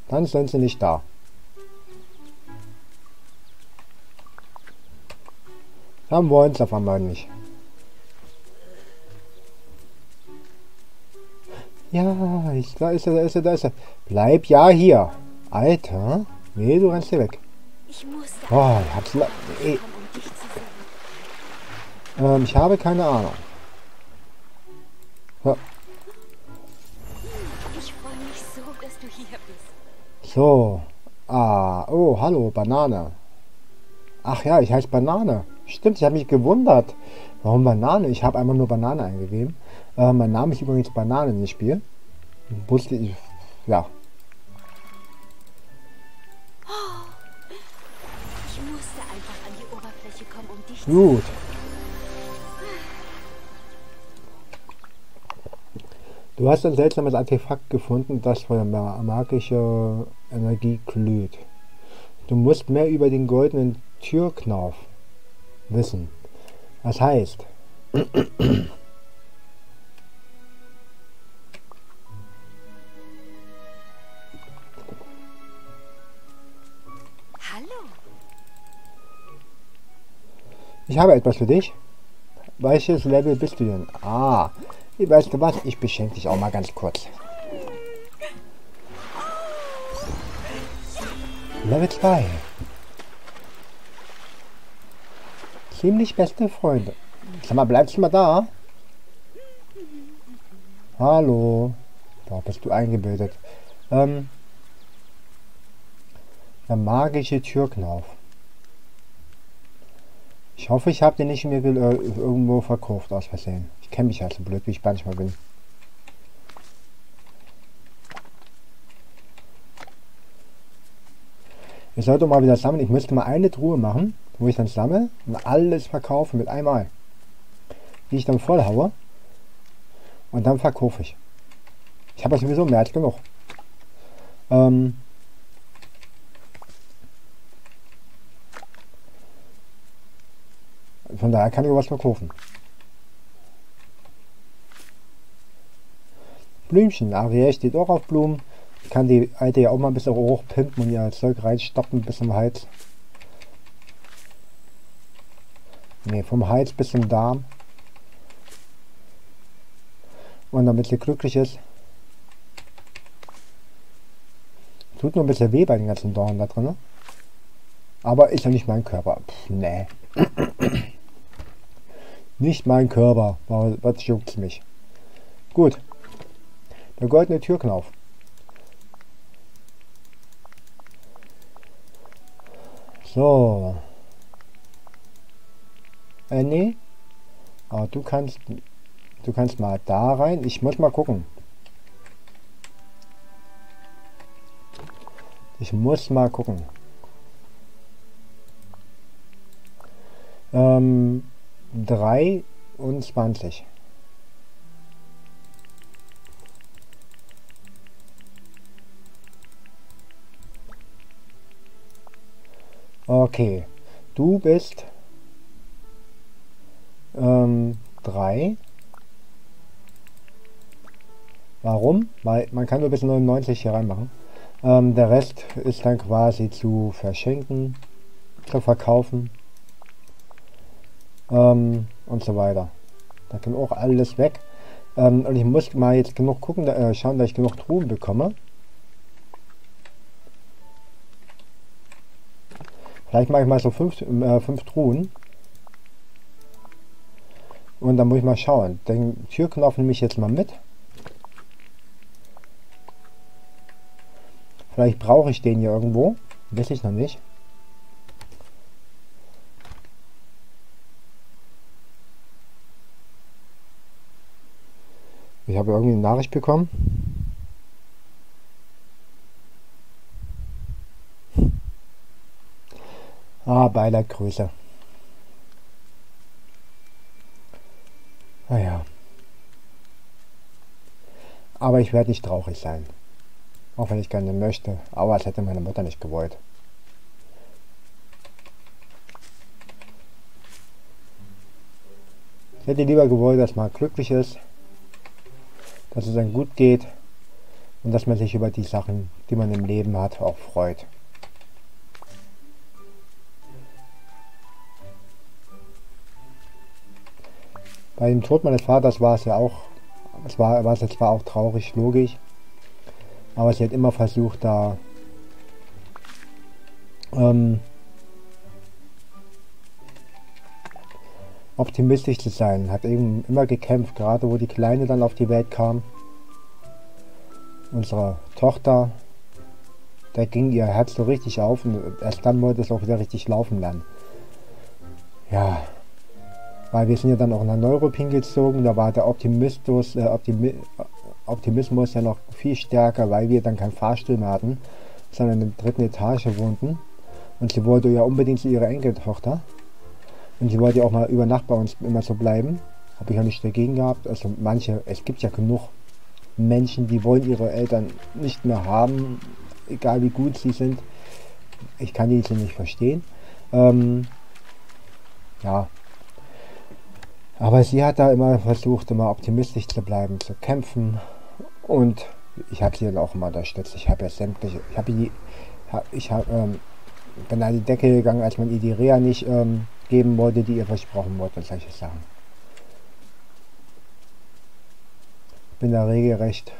Dann sind sie nicht da. Dann wollen sie auf einmal nicht. Ja, da ist er, da ist er, da ist er. Bleib ja hier. Alter. Nee, du rennst hier weg. Ich musste Oh, ey, kommen, um dich zu sehen. ich habe keine Ahnung. Ja, Ich freue mich so, dass du hier bist. so. Ah, oh, hallo, Banane. Ach ja, ich heiße Banane. Stimmt, ich habe mich gewundert. Warum Banane? Ich habe einmal nur Banane eingegeben. Mein Name ist übrigens Banane in dem Spiel. Wusste ich. Ja. Ich musste einfach an die Oberfläche kommen, um dich zu Gut. Du hast ein seltsames Artefakt gefunden, das von magischer Energie glüht. Du musst mehr über den goldenen Türknauf wissen. Das heißt, Hallo. ich habe etwas für dich. Welches Level bist du denn? Ah, weißt du was? Ich beschenke dich auch mal ganz kurz. Level 2. Ziemlich beste Freunde. Sag mal, bleibst du mal da? Hallo. Da bist du eingebildet. Der magische Türknauf. Ich hoffe, ich habe den nicht mir irgendwo verkauft aus Versehen. Ich kenne mich halt so blöd, wie ich manchmal bin. Ich sollte mal wieder sammeln. Ich müsste mal eine Truhe machen, wo ich dann sammle und alles verkaufe mit einmal. Die ich dann voll haue. Und dann verkaufe ich. Ich habe ja sowieso mehr als genug. Von daher kann ich was verkaufen. Blümchen. Ariel steht auch auf Blumen. Ich kann die alte ja auch mal ein bisschen hochpimpen und ihr Zeug reinstoppen bis zum Hals. Ne, vom Hals bis zum Darm. Und damit sie glücklich ist. Tut nur ein bisschen weh bei den ganzen Dornen da drin. Aber ist ja nicht mein Körper. Pff, nee. Nicht mein Körper. Was juckt's mich? Gut. Der goldene Türknauf. So. Nee. Aber du kannst mal da rein. Ich muss mal gucken. Ich muss mal gucken. 23. Okay. Du bist 3. Warum? Weil man kann nur bis 99 hier reinmachen. Der Rest ist dann quasi zu verschenken, zu verkaufen und so weiter. Da kann auch alles weg. Und ich muss mal jetzt genug gucken, schauen, dass ich genug Truhen bekomme. Vielleicht mache ich mal so 5 Truhen. Und dann muss ich mal schauen. Den Türknopf nehme ich jetzt mal mit. Vielleicht brauche ich den hier irgendwo. Weiß ich noch nicht. Ich habe irgendwie eine Nachricht bekommen. Beileidgröße. Naja. Aber ich werde nicht traurig sein. Auch wenn ich gerne möchte. Aber es hätte meine Mutter nicht gewollt. Ich hätte lieber gewollt, dass man glücklich ist. Dass es einem gut geht. und dass man sich über die Sachen, die man im Leben hat, auch freut. Bei dem Tod meines Vaters war es ja auch, war es zwar auch traurig, logisch, aber sie hat immer versucht, da optimistisch zu sein, hat eben immer gekämpft, gerade wo die Kleine dann auf die Welt kam. Unsere Tochter, da ging ihr Herz so richtig auf und erst dann wollte es auch wieder richtig laufen lernen. Ja, weil wir sind ja dann auch nach Neuruppin gezogen, da war der Optimismus ja noch viel stärker, weil wir dann keinen Fahrstuhl mehr hatten, sondern in der 3. Etage wohnten. Und sie wollte ja unbedingt zu ihrer Enkeltochter. Und sie wollte ja auch mal über Nacht bei uns immer so bleiben. Habe ich auch nicht dagegen gehabt. Also manche, es gibt ja genug Menschen, die wollen ihre Eltern nicht mehr haben, egal wie gut sie sind. Ich kann die nicht verstehen. Ja. Aber sie hat da immer versucht, immer optimistisch zu bleiben, zu kämpfen. Und ich habe sie dann auch immer unterstützt. Ich habe ja sämtliche, bin an die Decke gegangen, als man ihr die Reha nicht geben wollte, die ihr versprochen wurde, solche Sachen. Bin da regelrecht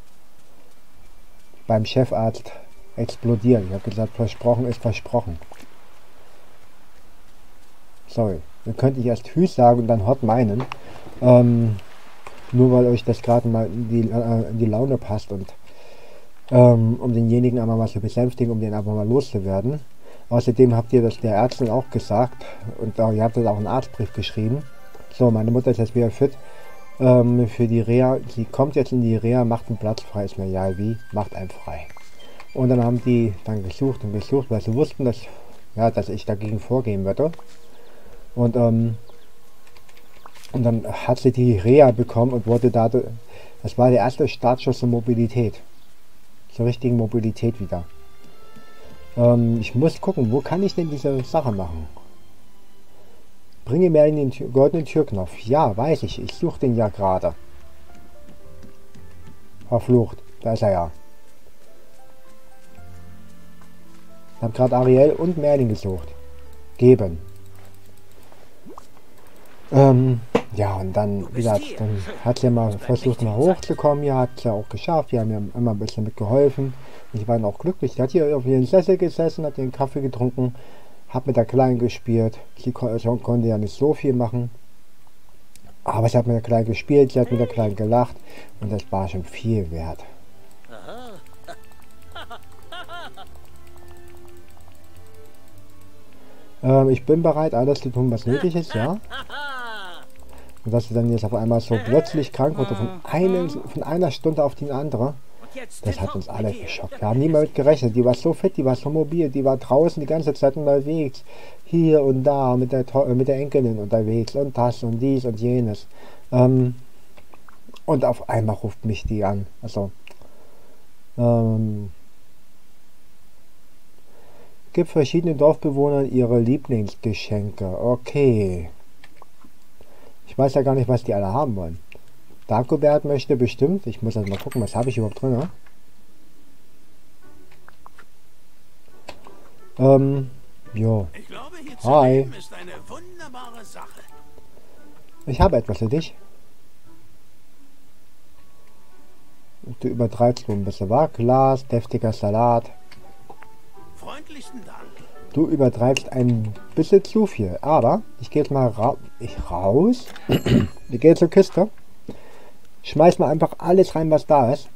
beim Chefarzt explodiert. Ich habe gesagt, versprochen ist versprochen. Sorry, dann könnte ich erst Hüß sagen und dann Hot meinen. Nur weil euch das gerade mal in die Laune passt und um denjenigen einmal mal zu besänftigen, um den einfach mal loszuwerden. Außerdem habt ihr das der Ärztin auch gesagt und ihr habt das auch einen Arztbrief geschrieben. So, meine Mutter ist jetzt wieder fit für die Reha. Sie kommt jetzt in die Reha, macht einen Platz frei, ist mir egal wie, macht einen frei. Und dann haben die dann gesucht und gesucht, weil sie wussten, dass ich dagegen vorgehen würde. Und dann hat sie die Reha bekommen und wurde dadurch, das war der erste Startschuss zur Mobilität. Zur richtigen Mobilität wieder. Ich muss gucken, wo kann ich denn diese Sache machen? Bringe mir in den goldenen Türknopf. Ja, weiß ich. Ich suche den ja gerade. Verflucht. Da ist er ja. Ich habe gerade Ariel und Merlin gesucht. Geben. Ja, und dann, wie gesagt, dann hat sie mal versucht, mal hochzukommen. Ja, hat sie auch geschafft. Die haben mir immer ein bisschen mitgeholfen. Ich war dann auch glücklich. Die hat hier auf ihren Sessel gesessen, hat ihren Kaffee getrunken, hat mit der Kleinen gespielt. Sie konnte ja nicht so viel machen. Aber sie hat mit der Kleinen gespielt, sie hat mit der Kleinen gelacht. Und das war schon viel wert. Ich bin bereit, alles zu tun, was nötig ist, ja. Und dass sie dann jetzt auf einmal so plötzlich krank wurde, von einer Stunde auf die andere, das hat uns alle geschockt. Wir haben niemand gerechnet. Die war so fit, die war so mobil, die war draußen die ganze Zeit unterwegs. Hier und da, mit der Enkelin unterwegs und das und dies und jenes. Und auf einmal ruft mich die an. Also, gibt verschiedene Dorfbewohnern ihre Lieblingsgeschenke. Okay. Ich weiß ja gar nicht, was die alle haben wollen. Dagobert möchte bestimmt. Ich muss also mal gucken, was habe ich überhaupt drin. Jo. Ich glaube, hier zu Hi. leben ist eine wunderbare Sache. Ich habe etwas für dich. Du übertreibst wohl ein bisschen, war? Glas, deftiger Salat. Freundlichen Dank. Du übertreibst ein bisschen zu viel. Aber ich gehe jetzt mal raus. Wir gehen zur Kiste. Schmeiß mal einfach alles rein, was da ist.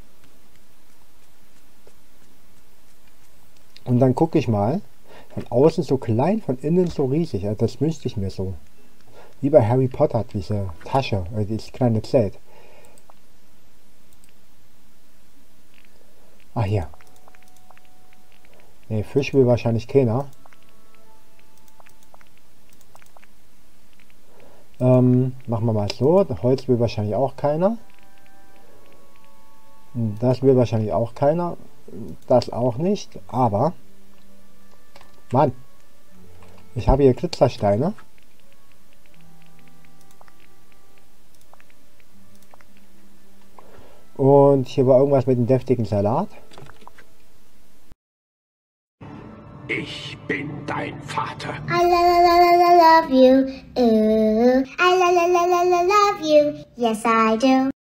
Und dann gucke ich mal. Von außen so klein, von innen so riesig. Also das wünschte ich mir so. Wie bei Harry Potter, diese Tasche, dieses kleine Zelt. Ah, hier. Ne, Fisch will wahrscheinlich keiner. Machen wir mal so. Holz will wahrscheinlich auch keiner. Das will wahrscheinlich auch keiner. Das auch nicht. Aber, Mann, ich habe hier Glitzersteine. Und hier war irgendwas mit einem deftigen Salat. Ich bin dein Vater. I love you. Ooh. I love you. Yes, I do.